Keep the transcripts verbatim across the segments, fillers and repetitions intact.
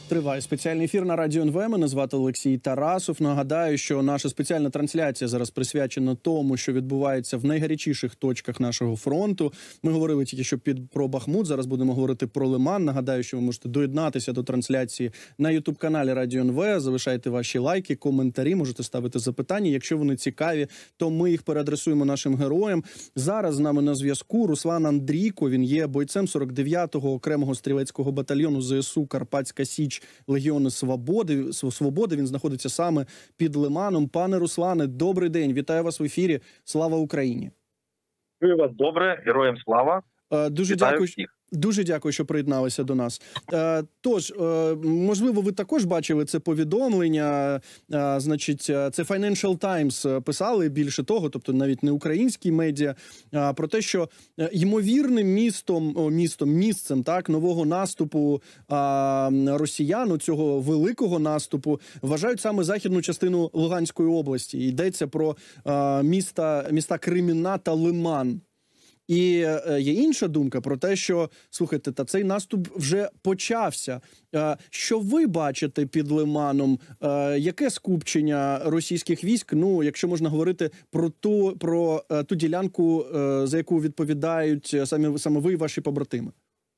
Триває спеціальний ефір на Радіо ен ве. Мене звати Олексій Тарасов. Нагадаю, що наша спеціальна трансляція зараз присвячена тому, що відбувається в найгарячіших точках нашого фронту. Ми говорили тільки що під про Бахмут, зараз будемо говорити про Лиман. Нагадаю, що ви можете доєднатися до трансляції на ютуб-каналі Радіо ен ве. Залишайте ваші лайки, коментарі, можете ставити запитання. Якщо вони цікаві, то ми їх переадресуємо нашим героям. Зараз з нами на зв'язку Руслан Андрійко. Він є бойцем сорок дев'ятого окремого стрілецького батальйону зе ес у «Карпатська Січ» Легіони Свободи. Свободи. Він знаходиться саме під Лиманом. Пане Руслане, добрий день. Вітаю вас в ефірі. Слава Україні. Вітаю вас добре. Героям слава. Дуже Вітаю дякую. всіх. Дуже дякую, що приєдналися до нас. Е, тож, е, можливо, ви також бачили це повідомлення. Е, значить, це Financial Times писали більше того, тобто навіть не українські медіа, е, про те, що ймовірним містом, о, містом, місцем так нового наступу е, росіян, цього великого наступу, вважають саме західну частину Луганської області. Йдеться про е, міста, міста Кремінна та Лиман. І є інша думка про те, що, слухайте, та цей наступ вже почався. Що ви бачите під Лиманом? Яке скупчення російських військ? Ну, якщо можна говорити про ту, про ту ділянку, за яку відповідають самі, саме ви і ваші побратими?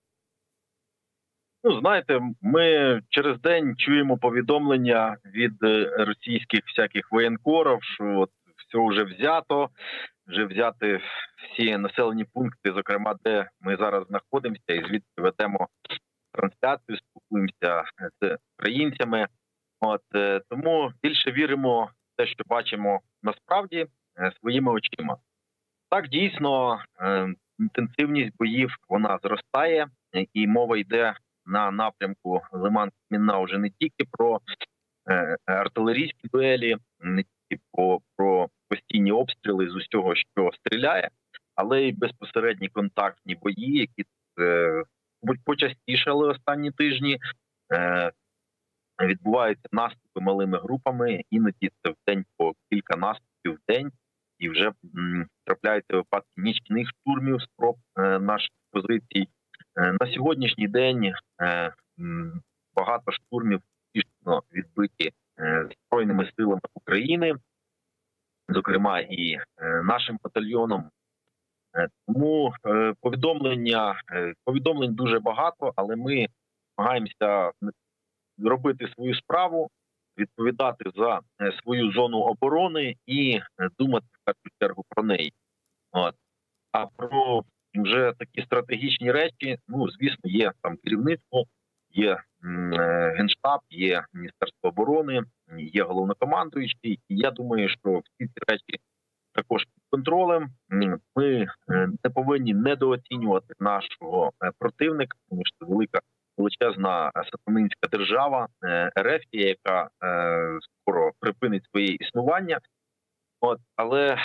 Ну, знаєте, ми через день чуємо повідомлення від російських всяких воєнкорів, що от все вже взято, вже взяти всі населені пункти, зокрема, де ми зараз знаходимося, і звідси ведемо трансляцію, спілкуємося з українцями. От, тому більше віримо в те, що бачимо насправді своїми очима. Так, дійсно, інтенсивність боїв, вона зростає, і мова йде на напрямку Лиман-Кремінна вже не тільки про артилерійські дуелі, не тільки про, про постійні обстріли з усього, що стріляє, але й безпосередні контактні бої, які е, почастішали останні тижні, е, відбуваються наступи малими групами, іноді це в день по кілька наступів в день, і вже м, трапляються випадки нічних штурмів, спроб е, наших позицій. Е, на сьогоднішній день е, м, багато штурмів успішно відбиті е, Збройними силами України, зокрема і е, нашим батальйоном. Е, тому е, повідомлення, е, повідомлень дуже багато, але ми намагаємося робити свою справу, відповідати за е, свою зону оборони і е, думати в першу чергу про неї. От. А про вже такі стратегічні речі, ну, звісно, є там керівництво, є м, Генштаб, є Міністерство оборони, є головнокомандуючий. І я думаю, що всі ці речі також під контролем. Ми не повинні недооцінювати нашого противника, тому що це велика, величезна сатанинська держава Ерефія, яка скоро припинить своє існування. От, але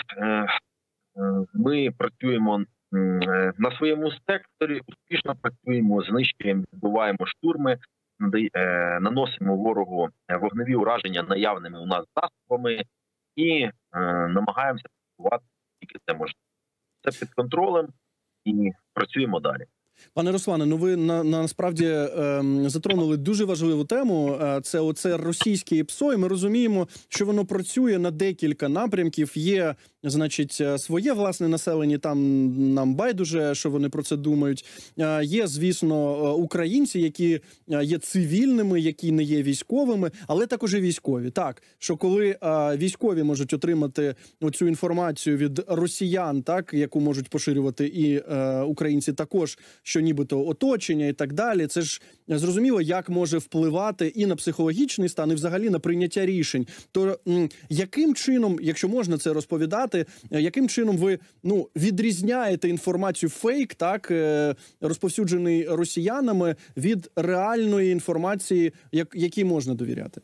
ми працюємо на своєму секторі, успішно працюємо, знищуємо, відбуваємо штурми, наносимо ворогу вогневі ураження наявними у нас засобами і е, намагаємося працювати тільки це можливо. Це під контролем і працюємо далі. Пане Руслане, ну ви на, на насправді е, затронули дуже важливу тему. Це оце російське ІПСО, і ми розуміємо, що воно працює на декілька напрямків. Є, значить, своє власне населення, там нам байдуже, що вони про це думають. Е, є, звісно, українці, які є цивільними, які не є військовими, але також і військові. Так, що коли е, військові можуть отримати оцю інформацію від росіян, так, яку можуть поширювати і е, українці також, що нібито оточення і так далі. Це ж зрозуміло, як може впливати і на психологічний стан, і взагалі на прийняття рішень. То м, яким чином, якщо можна це розповідати, яким чином ви ну відрізняєте інформацію фейк, так, е, розповсюджений росіянами, від реальної інформації, як, якій можна довіряти?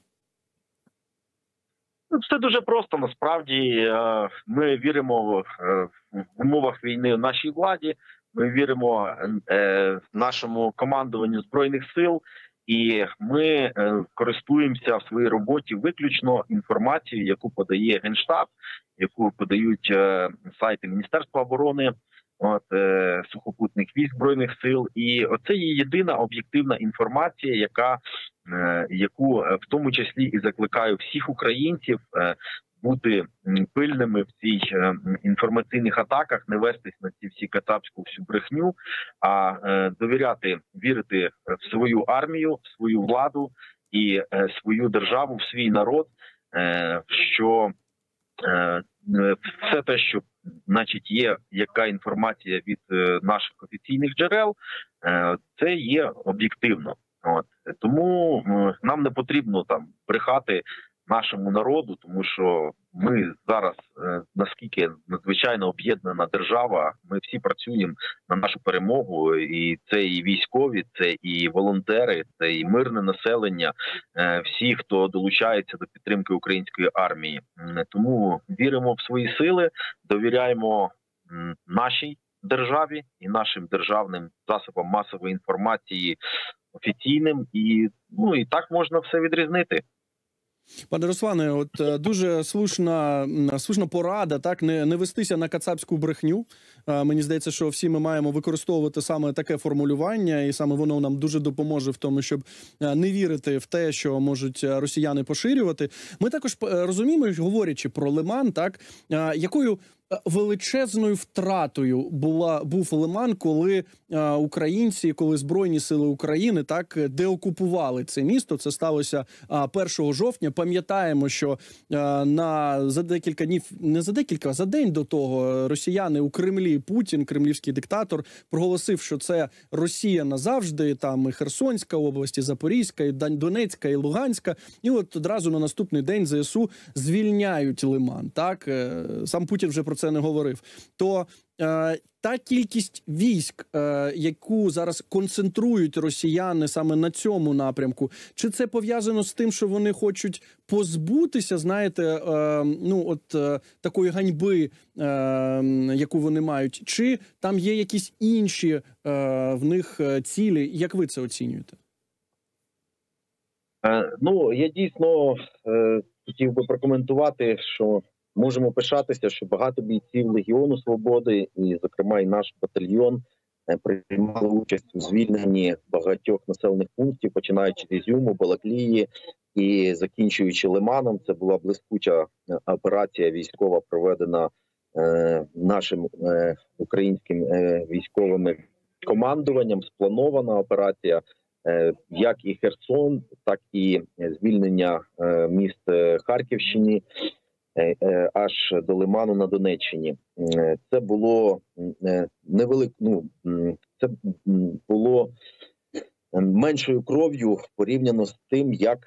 Все дуже просто, насправді. Ми віримо в умовах війни в нашій владі, ми віримо в нашому командуванню Збройних сил, і ми користуємося в своїй роботі виключно інформацією, яку подає Генштаб, яку подають сайти Міністерства оборони. от, е, сухопутних військ Збройних сил. І оце є єдина об'єктивна інформація, яка, е, яку в тому числі і закликаю всіх українців е, бути пильними в цих е, інформаційних атаках, не вестись на ці всі кацапську всю брехню, а е, довіряти, вірити в свою армію, в свою владу і е, свою державу, в свій народ, е, що е, все те, що значить є яка інформація від е, наших офіційних джерел, е, це є об'єктивно. От тому е, нам не потрібно там брехати нашому народу, тому що ми зараз, е, наскільки надзвичайно об'єднана держава, ми всі працюємо на нашу перемогу, і це і військові, це і волонтери, це і мирне населення, е, всі, хто долучається до підтримки української армії. Е, тому віримо в свої сили, довіряємо м, нашій державі і нашим державним засобам масової інформації офіційним, і ну і так можна все відрізнити. Пане Руслане, от е, дуже слушна, м, слушна порада, так, не, не вестися на кацапську брехню. Е, Мені здається, що всі ми маємо використовувати саме таке формулювання, і саме воно нам дуже допоможе в тому, щоб е, не вірити в те, що можуть е, росіяни поширювати. Ми також е, розуміємо, говорячи про Лиман, так, е, якою величезною втратою була був Лиман, коли е, українці, коли Збройні сили України так деокупували це місто. Це сталося е, першого жовтня. Пам'ятаємо, що е, на за декілька днів, не за декілька, а за день до того росіяни у Кремлі, Путін, кремлівський диктатор, проголосив, що це Росія назавжди. Там і Херсонська область, і Запорізька, і Донецька, і Луганська. І от одразу на наступний день ЗСУ звільняють Лиман. Так е, сам Путін вже про це не говорив. То е, та кількість військ, е, яку зараз концентрують росіяни саме на цьому напрямку, чи це пов'язано з тим, що вони хочуть позбутися, знаєте, е, ну от е, такої ганьби, е, яку вони мають, чи там є якісь інші е, в них цілі? Як ви це оцінюєте? Е, ну, я дійсно е, хотів би прокоментувати, що можемо пишатися, що багато бійців Легіону Свободи, і, зокрема, і наш батальйон, приймали участь у звільненні багатьох населених пунктів, починаючи з Ізюму, Балаклії і закінчуючи Лиманом. Це була блискуча операція військова, проведена е, нашим е, українським е, військовим командуванням, спланована операція. Е, як і Херсон, так і звільнення е, міст Харківщини, аж до Лиману на Донеччині. Це було невелик, ну, це було меншою кров'ю порівняно з тим, як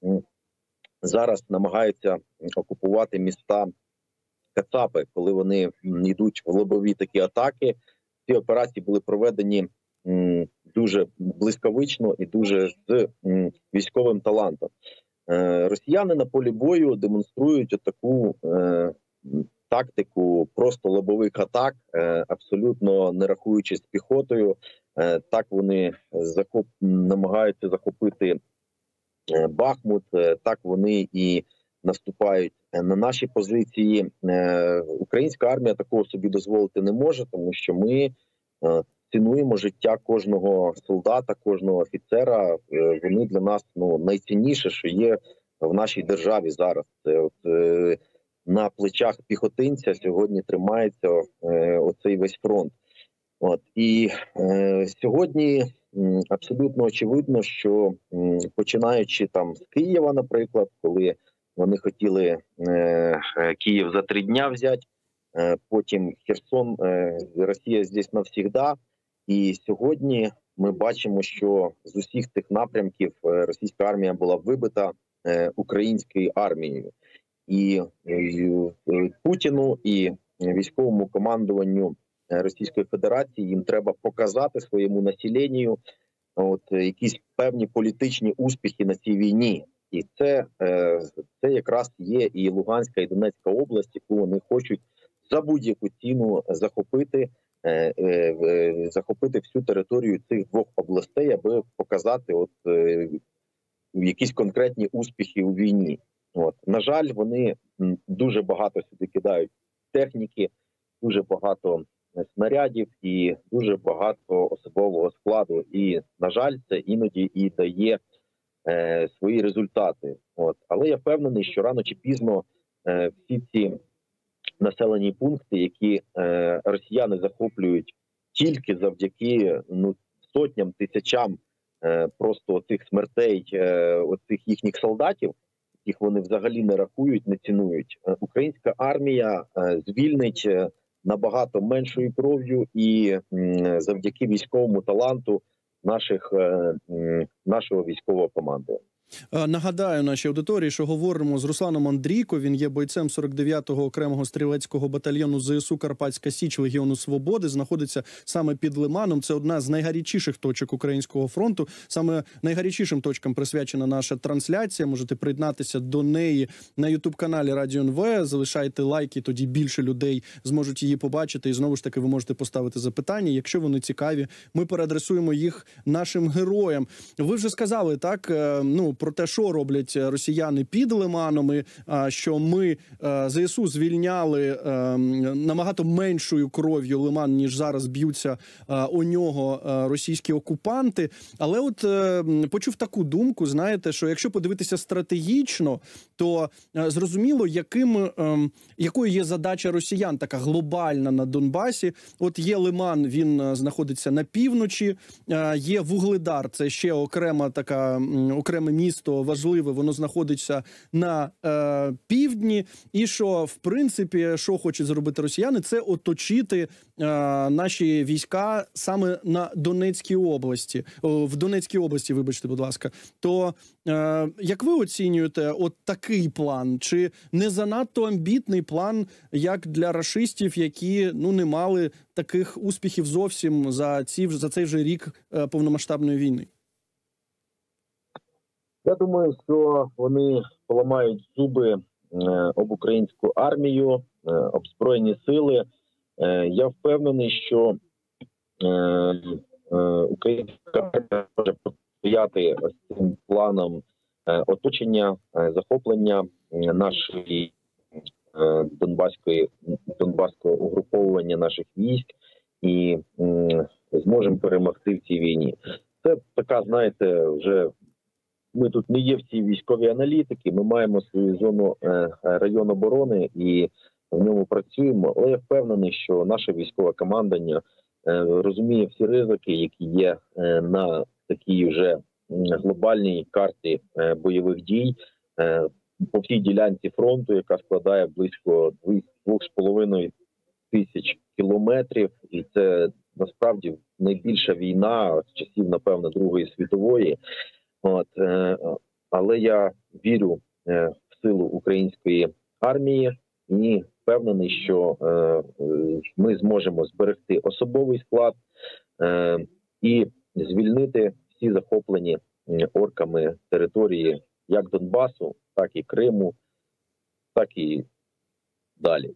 зараз намагаються окупувати міста кацапи, коли вони йдуть в лобові такі атаки. Ці операції були проведені дуже блискавично і дуже з військовим талантом. Росіяни на полі бою демонструють таку е, тактику просто лобових атак, е, абсолютно не рахуючись з піхотою. Е, так вони захоп, намагаються захопити е, Бахмут, е, так вони і наступають на наші позиції. Е, українська армія такого собі дозволити не може, тому що ми е, цінуємо життя кожного солдата, кожного офіцера. Вони для нас ну найцінніше, що є в нашій державі зараз. Це от е, на плечах піхотинця сьогодні тримається е, оцей весь фронт. От і е, сьогодні м, абсолютно очевидно, що м, починаючи там з Києва, наприклад, коли вони хотіли е, Київ за три дня взяти, е, потім Херсон, е, Росія здесь навсігда. І сьогодні ми бачимо, що з усіх цих напрямків російська армія була вибита українською армією. І Путіну, і військовому командуванню Російської Федерації їм треба показати своєму населенню от якісь певні політичні успіхи на цій війні. І це, це якраз є і Луганська, і Донецька область, яку вони хочуть за будь-яку ціну захопити, захопити всю територію цих двох областей, аби показати от якісь конкретні успіхи у війні. От. На жаль, вони дуже багато сюди кидають техніки, дуже багато снарядів і дуже багато особового складу. І, на жаль, це іноді і дає е, свої результати. От. Але я впевнений, що рано чи пізно е, всі ці населені пункти, які е, росіяни захоплюють тільки завдяки ну, сотням, тисячам е, просто цих смертей, е, оцих їхніх солдатів, яких вони взагалі не рахують, не цінують. Е, українська армія е, звільнить е, набагато меншою кров'ю і м, завдяки військовому таланту наших, е, м, нашого військового командування. Нагадаю нашій аудиторії, що говоримо з Русланом Андрійко. Він є бойцем сорок дев'ятого окремого стрілецького батальйону ЗСУ «Карпатська Січ» Легіону Свободи. Знаходиться саме під Лиманом. Це одна з найгарячіших точок Українського фронту. Саме найгарячішим точкам присвячена наша трансляція. Можете приєднатися до неї на ютуб-каналі Радіо ен ве. Залишайте лайки, тоді більше людей зможуть її побачити. І знову ж таки ви можете поставити запитання. Якщо вони цікаві, ми переадресуємо їх нашим героям. Ви вже сказали, так, ну, про те, що роблять росіяни під Лиманом, і що ми ЗСУ звільняли набагато меншою кров'ю Лиман, ніж зараз б'ються у нього російські окупанти. Але от почув таку думку, знаєте, що якщо подивитися стратегічно, то зрозуміло, яким, якою є задача росіян, така глобальна на Донбасі. От є Лиман, він знаходиться на півночі, є Вугледар, це ще окрема така, окреме місто важливе, воно знаходиться на е, півдні, і що, в принципі, що хочуть зробити росіяни, це оточити е, наші війська саме на Донецькій області, о, в Донецькій області, вибачте, будь ласка. То е, як ви оцінюєте от такий план? Чи не занадто амбітний план, як для рашистів, які, ну, не мали таких успіхів зовсім за, ці, за цей вже рік е, повномасштабної війни? Я думаю, що вони поламають зуби е, об українську армію, е, об Збройні сили. Е, я впевнений, що е, е, українська армія може протистояти цим планам е, оточення, е, захоплення нашої е, донбаської, донбаського угруповування наших військ і е, зможемо перемогти в цій війні. Це така, знаєте, вже ми тут не є в цій військовій аналітики, ми маємо свою зону е, район оборони і в ньому працюємо. Але я впевнений, що наше військове командування е, розуміє всі ризики, які є е, на такій вже глобальній карті е, бойових дій е, по всій ділянці фронту, яка складає близько двох з половиною тисяч кілометрів. І це насправді найбільша війна з часів, напевно, Другої світової. От, е, але я вірю е, в силу української армії і впевнений, що е, ми зможемо зберегти особовий склад е, і звільнити всі захоплені орками території як Донбасу, так і Криму, так і далі.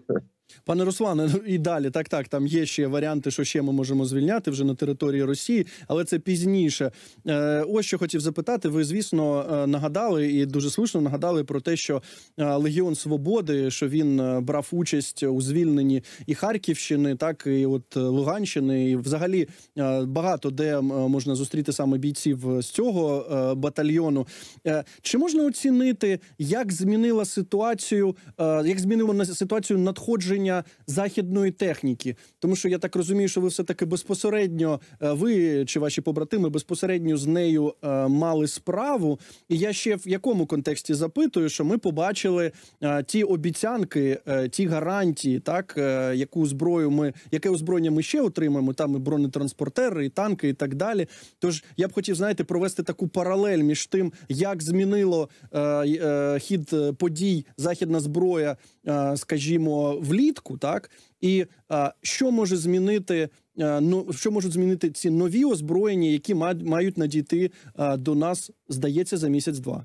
Пане Руслане, ну і далі, так-так, там є ще варіанти, що ще ми можемо звільняти вже на території Росії, але це пізніше. Е, ось що хотів запитати. Ви, звісно, нагадали, і дуже слушно нагадали про те, що Легіон Свободи, що він брав участь у звільненні і Харківщини, так, і от Луганщини, і взагалі багато де можна зустріти саме бійців з цього батальйону. Е, чи можна оцінити, як змінила ситуацію, е, як змінило ситуацію надходження західної техніки? Тому що я так розумію, що ви все-таки безпосередньо, ви чи ваші побратими безпосередньо з нею е, мали справу. І я ще в якому контексті запитую, що ми побачили е, ті обіцянки, е, ті гарантії, так, е, яку зброю ми, яке озброєння ми ще отримаємо, там і бронетранспортери, і танки, і так далі. Тож я б хотів, знаєте, провести таку паралель між тим, як змінило е, е, хід подій західна зброя, е, скажімо, влітку, так, і а, що може змінити, а, ну, що можуть змінити ці нові озброєння, які мають надійти а, до нас, здається, за місяць-два?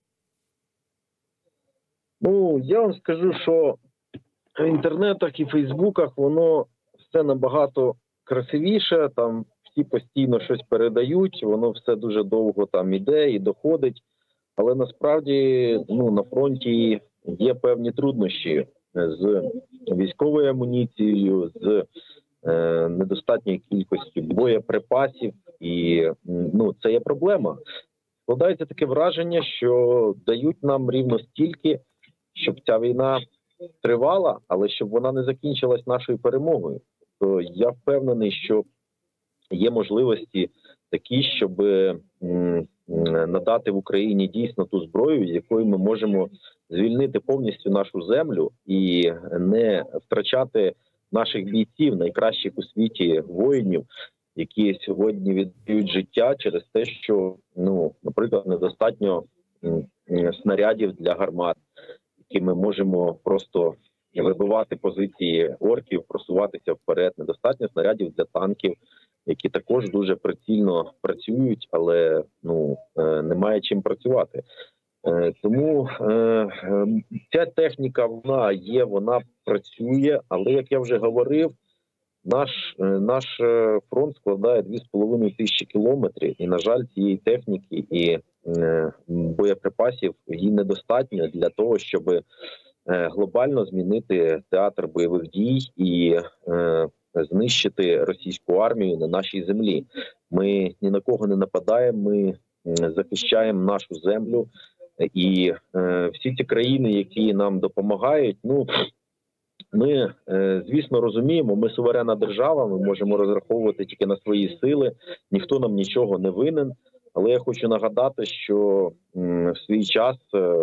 Ну, я вам скажу, що в інтернетах і фейсбуках воно все набагато красивіше, там всі постійно щось передають, воно все дуже довго там іде і доходить, але насправді, ну, на фронті є певні труднощі з військовою амуніцією, з е, недостатньої кількості боєприпасів, і ну, це є проблема. Складається таке враження, що дають нам рівно стільки, щоб ця війна тривала, але щоб вона не закінчилась нашою перемогою. То я впевнений, що є можливості такі, щоб м, надати в Україні дійсно ту зброю, якою ми можемо звільнити повністю нашу землю і не втрачати наших бійців, найкращих у світі воїнів, які сьогодні віддають життя через те, що, ну, наприклад, недостатньо снарядів для гармат, які ми можемо просто вибивати позиції орків, просуватися вперед. Недостатньо снарядів для танків, які також дуже прицільно працюють, але ну немає чим працювати. Тому ця техніка, вона є, вона працює, але, як я вже говорив, наш, наш фронт складає дві з половиною тисячі кілометрів, і, на жаль, цієї техніки і боєприпасів їй недостатньо для того, щоб глобально змінити театр бойових дій і знищити російську армію на нашій землі. Ми ні на кого не нападаємо, ми захищаємо нашу землю. І е, всі ці країни, які нам допомагають, ну, ми, е, звісно, розуміємо, ми суверенна держава, ми можемо розраховувати тільки на свої сили, ніхто нам нічого не винен. Але я хочу нагадати, що м, в свій час е,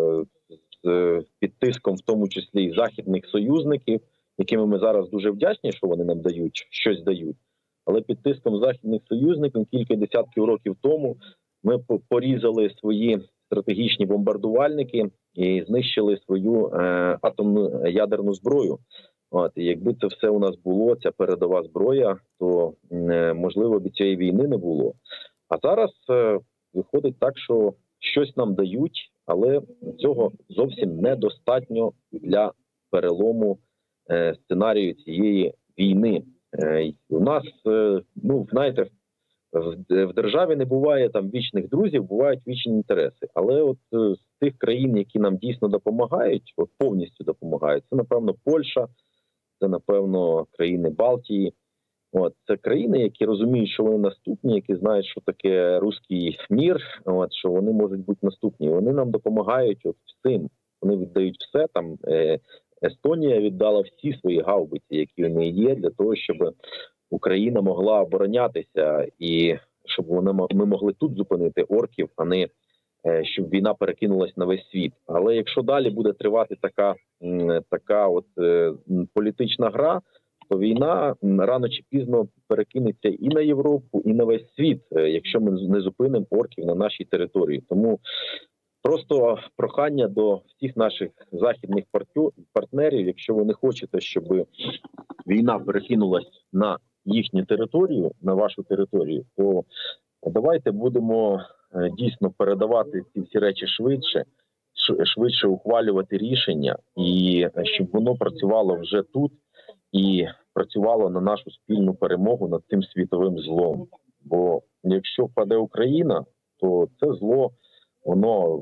з, під тиском, в тому числі і західних союзників, якими ми зараз дуже вдячні, що вони нам дають, щось дають, але під тиском західних союзників кілька десятків років тому ми порізали свої стратегічні бомбардувальники і знищили свою е, атомну ядерну зброю. От, і якби це все у нас було, ця передова зброя, то е, можливо б цієї війни не було. А зараз е, виходить так, що щось нам дають, але цього зовсім недостатньо для перелому е, сценарію цієї війни. Е, у нас, е, ну, знаєте, в державі не буває там вічних друзів, бувають вічні інтереси. Але от з тих країн, які нам дійсно допомагають, от повністю допомагають, це, напевно, Польща, це, напевно, країни Балтії. От, це країни, які розуміють, що вони наступні, які знають, що таке руський мір, от, що вони можуть бути наступні. Вони нам допомагають от всім. Вони віддають все. Там е, Естонія віддала всі свої гаубиці, які в неї є, для того, щоб Україна могла оборонятися і щоб вони, ми могли тут зупинити орків, а не щоб війна перекинулась на весь світ. Але якщо далі буде тривати така, така от політична гра, то війна рано чи пізно перекинеться і на Європу, і на весь світ, якщо ми не зупинимо орків на нашій території. Тому просто прохання до всіх наших західних партнерів, якщо ви не хочете, щоб війна перекинулась на їхню територію, на вашу територію, то давайте будемо дійсно передавати ці всі речі швидше, швидше ухвалювати рішення, і щоб воно працювало вже тут і працювало на нашу спільну перемогу над цим світовим злом. Бо якщо впаде Україна, то це зло, воно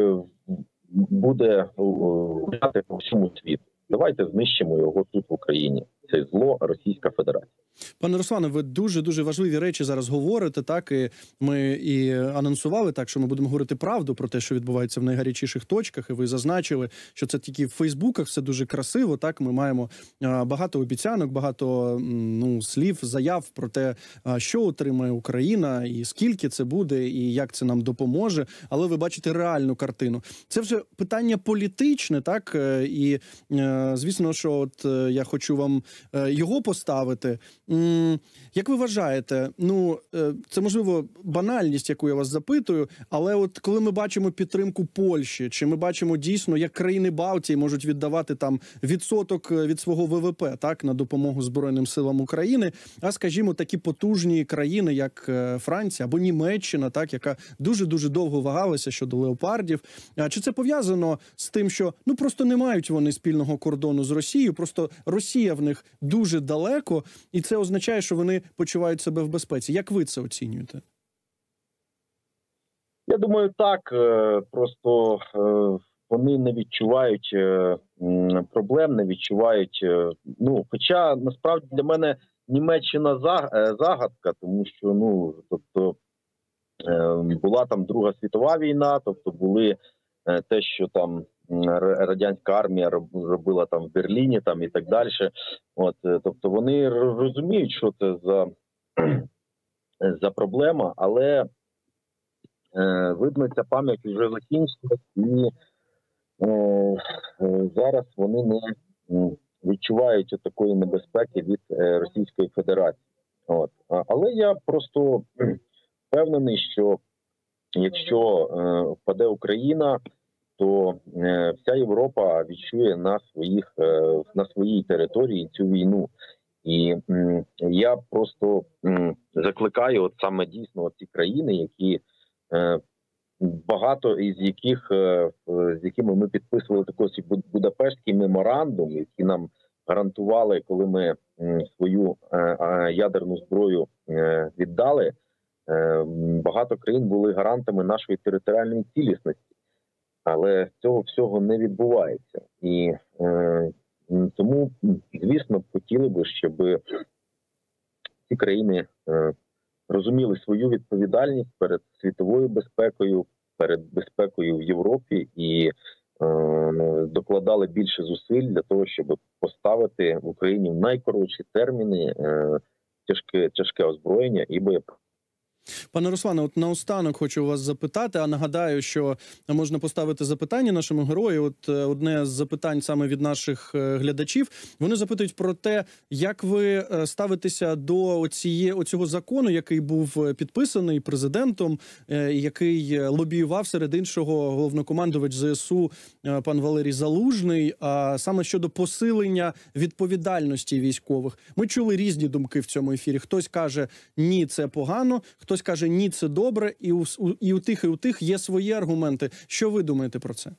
буде гуляти по всьому світу. Давайте знищимо його тут в Україні. Це зло Російська Федерація. Пане Руслане, ви дуже-дуже важливі речі зараз говорите, так, і ми і анонсували так, що ми будемо говорити правду про те, що відбувається в найгарячіших точках, і ви зазначили, що це тільки в Фейсбуках, все дуже красиво, так, ми маємо багато обіцянок, багато, ну, слів, заяв про те, що отримає Україна, і скільки це буде, і як це нам допоможе, але ви бачите реальну картину. Це вже питання політичне, так, і, звісно, що от я хочу вам його поставити. Як ви вважаєте, ну, це, можливо, банальність, яку я вас запитую, але от коли ми бачимо підтримку Польщі, чи ми бачимо дійсно, як країни Балтії можуть віддавати там відсоток від свого ВВП, так, на допомогу Збройним силам України, а, скажімо, такі потужні країни, як Франція або Німеччина, так, яка дуже-дуже довго вагалася щодо леопардів. Чи це пов'язано з тим, що, ну, просто не мають вони спільного кордону з Росією, просто Росія в них дуже далеко, і це означає, що вони почувають себе в безпеці. Як ви це оцінюєте? Я думаю, так. Просто вони не відчувають проблем, не відчувають... Ну, хоча, насправді, для мене Німеччина загадка, тому що, ну, тобто, була там Друга світова війна, тобто були те, що там радянська армія робила там в Берліні, там і так далі. От, тобто вони розуміють, що це за, за проблема, але е, видно, ця пам'ять вже закінчилась, і е, зараз вони не відчувають такої небезпеки від е, Російської Федерації. От. Але я просто впевнений, що якщо е, впаде Україна, то е, вся Європа відчує на своїх е, на своїй території цю війну. І м, я просто м, закликаю, от саме дійсно ці країни, які е, багато із яких е, з якими ми підписували такий Будапештський меморандум, які нам гарантували, коли ми м, свою е, е, ядерну зброю е, віддали. Е, багато країн були гарантами нашої територіальної цілісності. Але цього всього не відбувається. І е, тому, звісно, хотіли би, щоб ці країни е, розуміли свою відповідальність перед світовою безпекою, перед безпекою в Європі і е, докладали більше зусиль для того, щоб поставити в Україні в найкоротші терміни е, тяжке, тяжке озброєння і боєприпаси. Пане Руслане, от наостанок хочу вас запитати, а нагадаю, що можна поставити запитання нашому герою. От одне з запитань саме від наших глядачів. Вони запитують про те, як ви ставитеся до оціє, оцього закону, який був підписаний президентом, який лобіював серед іншого головнокомандувач ЗСУ пан Валерій Залужний, а саме щодо посилення відповідальності військових. Ми чули різні думки в цьому ефірі. Хтось каже, ні, це погано, хтось каже, ні, це добре, і у, і у тих, і у тих є свої аргументи. Що ви думаєте про це?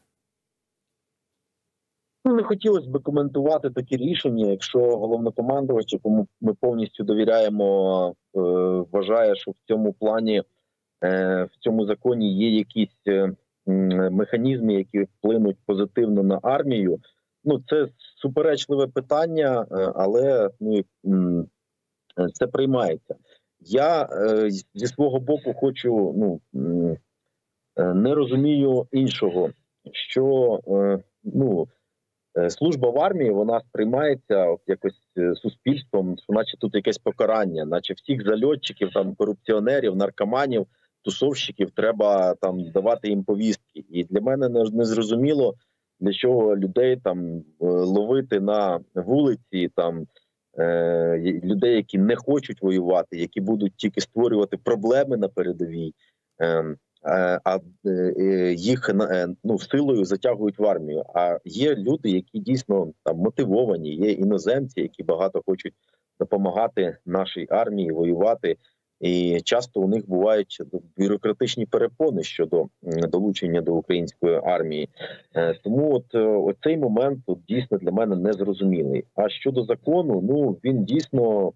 Ну, не хотілося б коментувати такі рішення, якщо головнокомандувач, якому ми повністю довіряємо, е, вважає, що в цьому плані, е, в цьому законі є якісь е, механізми, які вплинуть позитивно на армію. Ну, це суперечливе питання, але ну, це приймається. Я е, зі свого боку хочу, ну, е, не розумію іншого, що е, ну, е, служба в армії, вона сприймається от якось суспільством, що наче тут якесь покарання, наче всіх зальотчиків, там, корупціонерів, наркоманів, тусовщиків треба там давати їм повістки. І для мене не, не зрозуміло, для чого людей там ловити на вулиці, там, людей, які не хочуть воювати, які будуть тільки створювати проблеми на передовій, а їх ну, силою затягують в армію. А є люди, які дійсно там мотивовані, є іноземці, які багато хочуть допомагати нашій армії воювати. І часто у них бувають бюрократичні перепони щодо долучення до української армії. Тому от оцей момент от, дійсно для мене незрозумілий. А щодо закону, ну він дійсно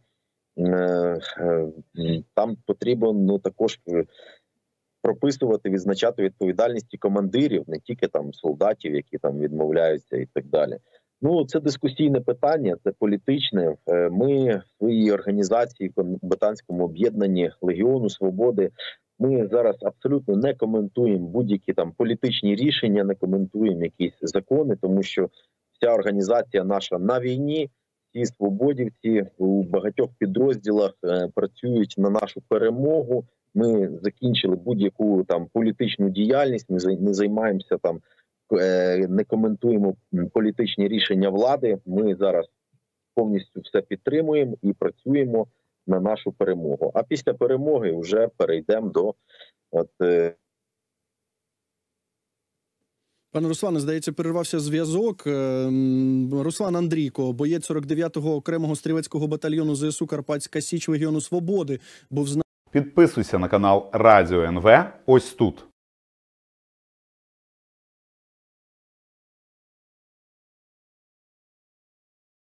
там потрібно ну також прописувати, відзначати відповідальність командирів, не тільки там солдатів, які там відмовляються і так далі. Ну, це дискусійне питання, це політичне. Ми в своїй організації, комбатантському об'єднанні Легіону Свободи, ми зараз абсолютно не коментуємо будь-які там політичні рішення, не коментуємо якісь закони, тому що вся організація наша на війні, всі свободівці у багатьох підрозділах е, працюють на нашу перемогу. Ми закінчили будь-яку там політичну діяльність, ми не займаємося там, не коментуємо політичні рішення влади. Ми зараз повністю все підтримуємо і працюємо на нашу перемогу. А після перемоги вже перейдемо до от, Пане Руслане, здається, перервався зв'язок. Руслан Андрійко, боєць сорок дев'ятого окремого стрілецького батальйону ЗСУ Карпатська Січ Легіону Свободи, був з нами. Підписуйся на канал Радіо ен ве ось тут.